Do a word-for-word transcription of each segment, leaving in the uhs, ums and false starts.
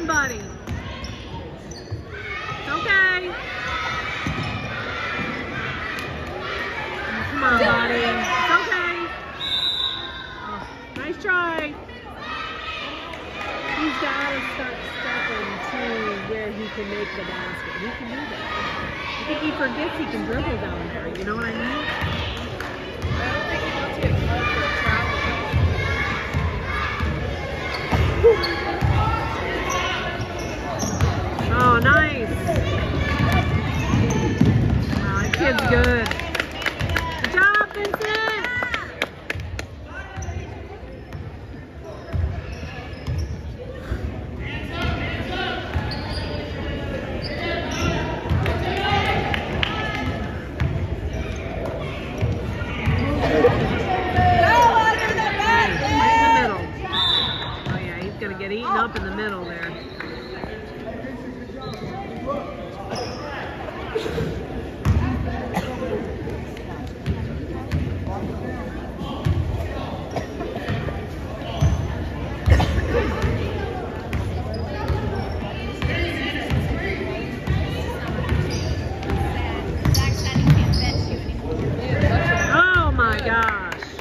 buddy. It's okay. Come on, buddy. It's okay. Oh, nice try. He's got to start stepping to where he can make the basket. He can do that. I think he forgets he can dribble down there. You know what I mean? I don't think he wants to get called for travel. Oh, nice. Wow, that kid's good. Good job, Vincent. Get eaten up in the middle there. Oh my gosh.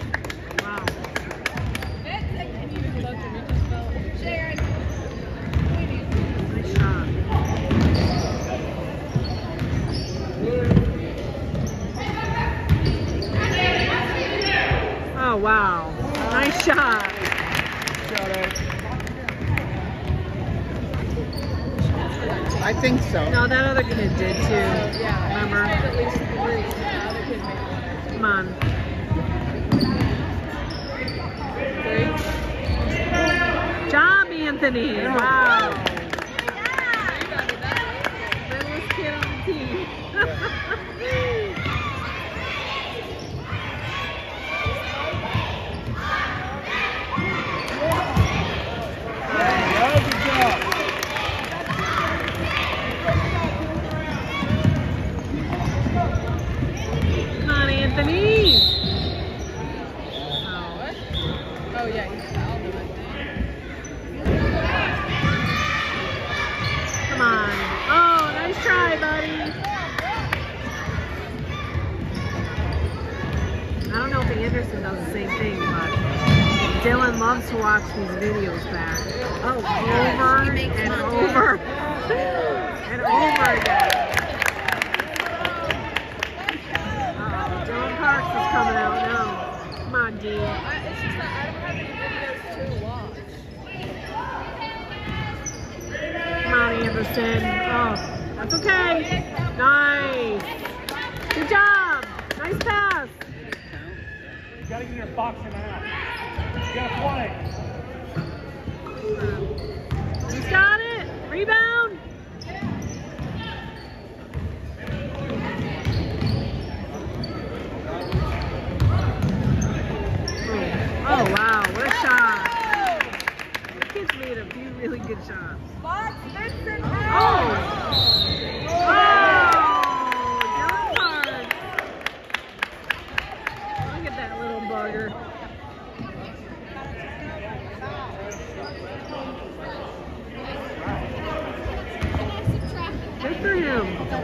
Oh, wow. Nice shot. I think so. No, that other kid did too. Yeah, remember? at least three. Yeah, other kid made one. Come on. Great. Job, Anthony. Wow. Littlest kid on the team. Anthony! Oh, what? Oh, yeah, he's fouled him, I think. Come on. Oh, nice try, buddy. I don't know if Anderson does the same thing, but Dylan loves to watch these videos back. Oh, over and over and over again. Parks is coming out now. Come on, D. I, it's just that I don't have any videos to watch. Come on, Anderson. Oh, that's okay. Nice. Good job. Nice pass. You gotta get your box in half. You gotta play. He's got it. Rebound. Oh, wow, what a shot. The kid's made a few really good shots. Oh! Oh! Dylan Parks. Look at that little bugger. Good for him.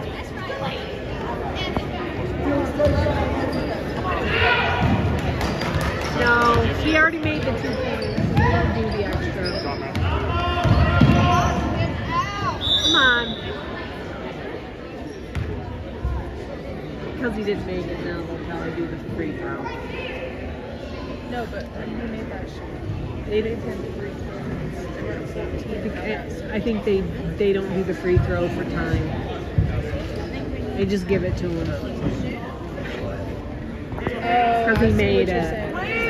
No, he already made the two points. He'll do the extra. Come on. Because he didn't make it, now they'll probably do the free throw. No, but he made that shot. They didn't tend to free throw. I think they they don't do the free throw for time. They just give it to him. Because he made it.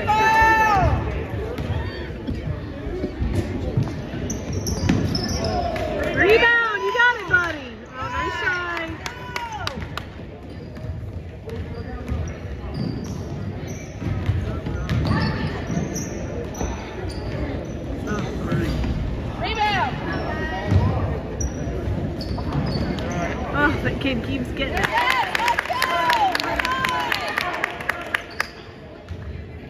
Rebound! You got it, buddy! Oh, nice try. Oh, Rebound! oh, that kid keeps getting it.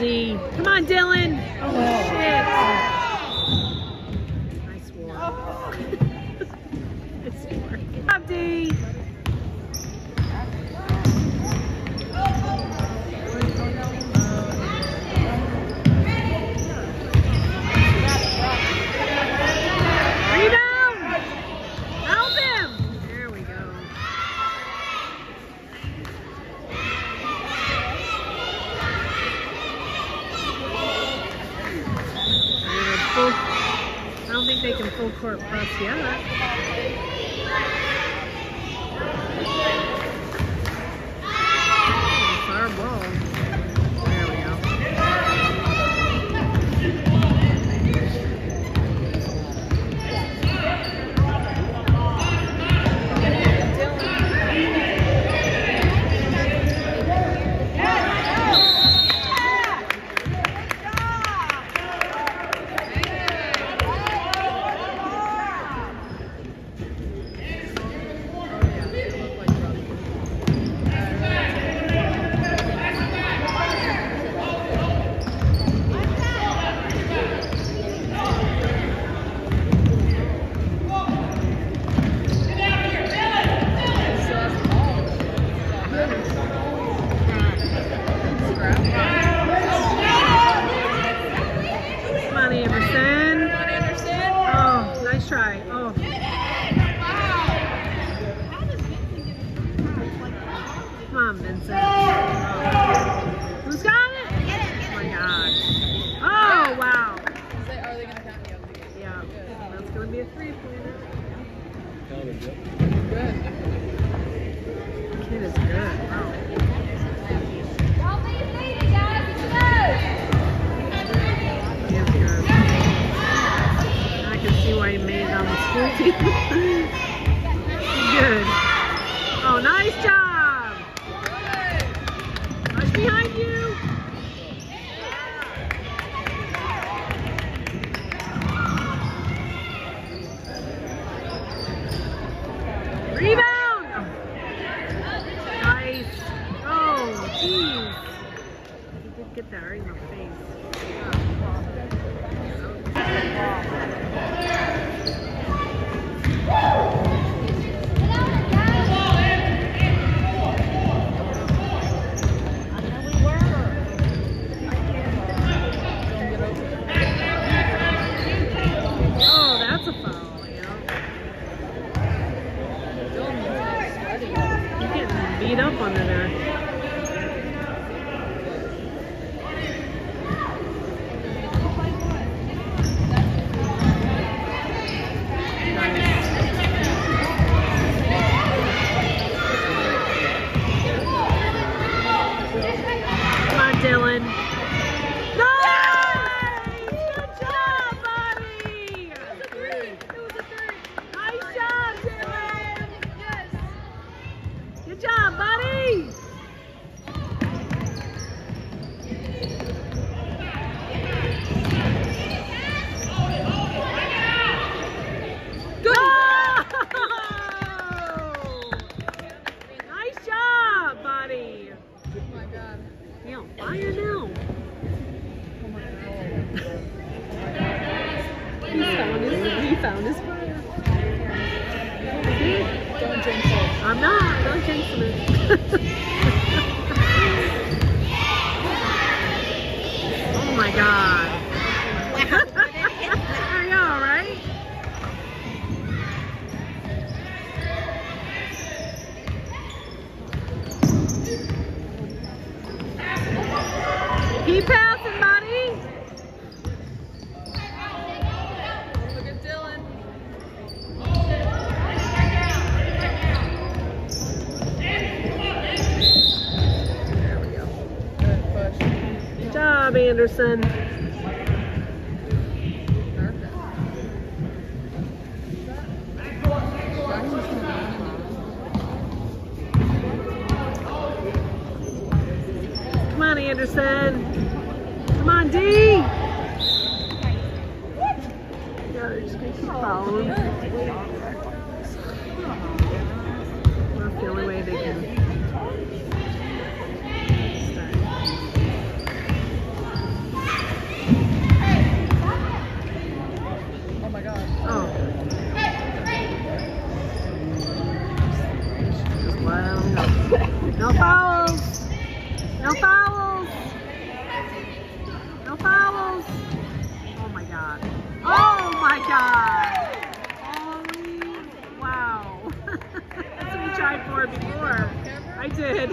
D. Come on, Dylan. Oh, shit. I swore. I swore. Good job, D. Rebound. Help him. There we go. Full, I don't think they can full court press yet. It's our ball. There we go. Try. Oh. Come on, Vincent. Oh. Who's got it? Oh my God. Oh, wow. Are they going to count you up again? Yeah. That's going to be a three-pointer. Good. The kid is good. Wow. He is good. I can see why he made it on the school team. Good. Oh, nice job. Rush behind you. Rebound. Nice. Oh, jeez. He did get that right in the face. Oh, that's a foul, you know. He's getting beat up under there. Dylan. Nice! Good job, buddy! It was a three. It was a three. Nice job, Dylan. Yes. Good job, buddy. Good. Oh! Nice job, buddy. Oh my God. He on fire now. he found his he found his fire. Don't jinx it. I'm not, don't jinx it. Oh my God. There you go, right? Keep passing, buddy. Look at Dylan. There we go. Good push. Good job, Anderson. Perfect. Come on, Anderson. Come on, D. Yeah, they're just going to keep following. That's the only way they can start. No fouls. No fouls. No fouls. Oh my God. Oh my God. Holy wow. That's what we tried for before. I did.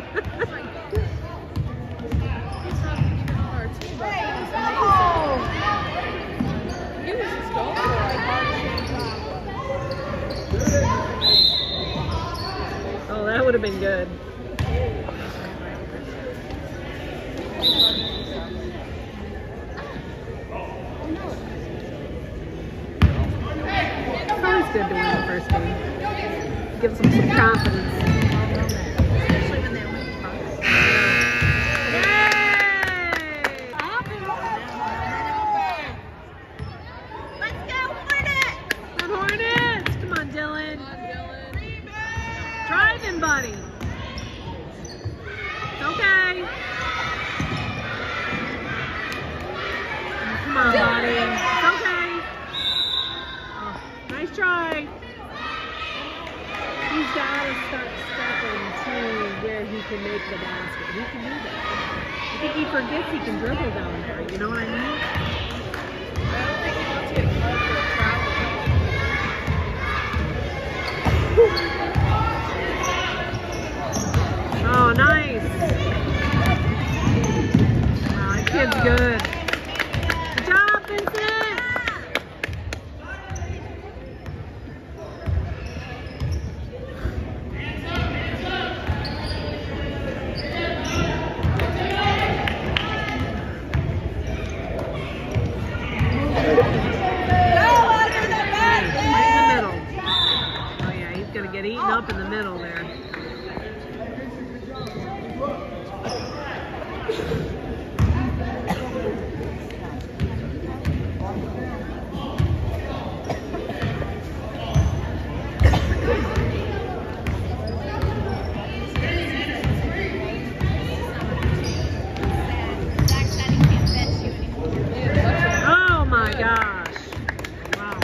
Oh, that would have been good. It's always good to win the first game. Gives them some confidence. Especially when they win. Let's go, Hornets! Come on, Hornets! Come on, Dylan. Come on, Dylan. Driving, buddy. It's okay. Come on, buddy. It's okay. Oh, nice try. He's got to start stepping to where he can make the basket. He can do that. I think he forgets he can dribble down there. You know what I mean? I don't think he wants to get called for a travel. Oh, nice. Wow, that kid's good. Good job, Vincent. Get eaten up in the middle there. Oh my gosh. Wow.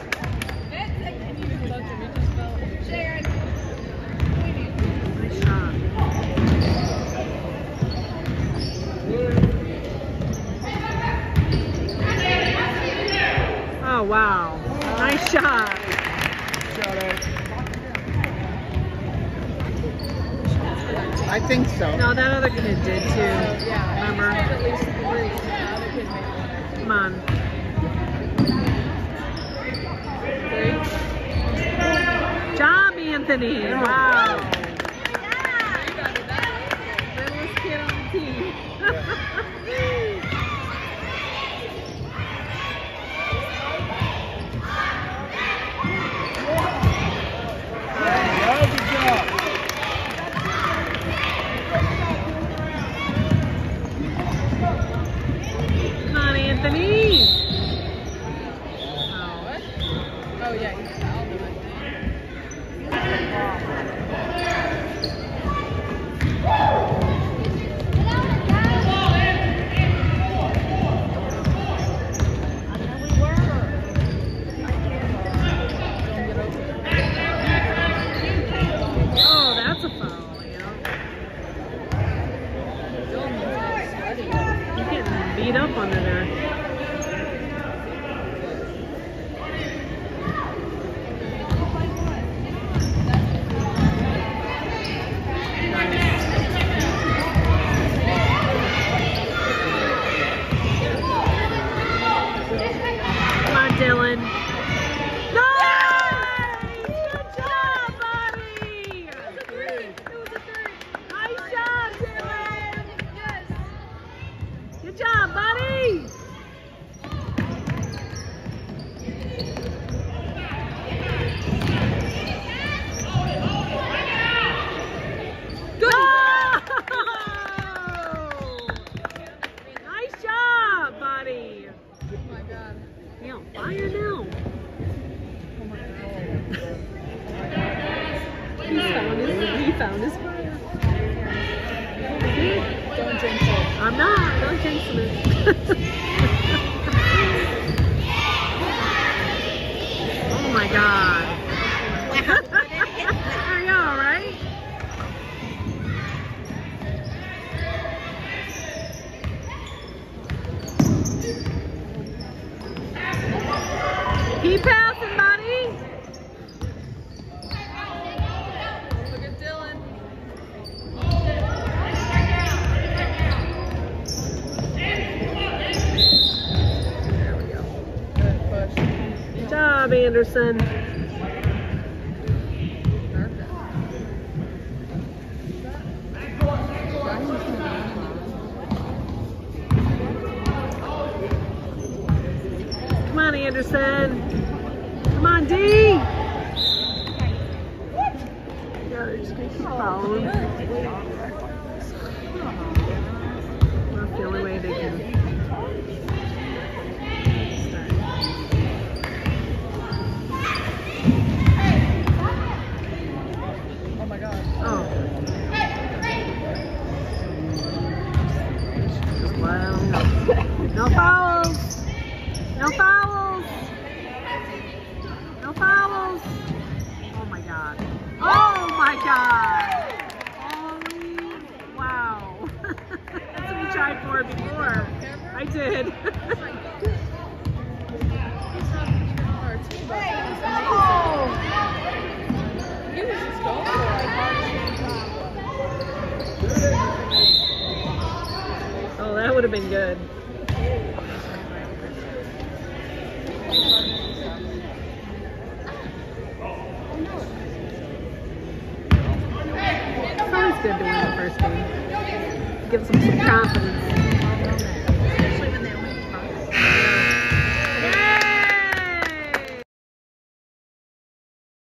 Nice shot. Oh wow. Nice shot. I think so. No, that other kid did too. Yeah, Remember? he's made at least three. The other kid made one. Come on. Three. Job, Anthony. Wow. Littlest kid on the team. Come on, Anthony. Oh, what? Oh, yeah, he fouled him, Oh, that's a foul, you know. He's getting beat up under there. Come on, Dylan. Nice! Good job, buddy! Nice job, Dylan! Good job, buddy! Good! Nice job, buddy! Oh my God. You on fire now? He found his, he found his fire. Don't jinx it. I'm not, don't jinx it. Oh my God. I know, right? Anderson. Come on, Anderson. Come on, D. Yeah, they're just gonna keep following. That's the only way they can. Oh my god. Oh. Just let 'em go. No fouls. No fouls. No fouls. Oh my god. Oh my god. Holy wow. That's what we tried for before. I did. He was just going for it. Oh, that would have been good. It's always good to win the first game. Gives them some confidence.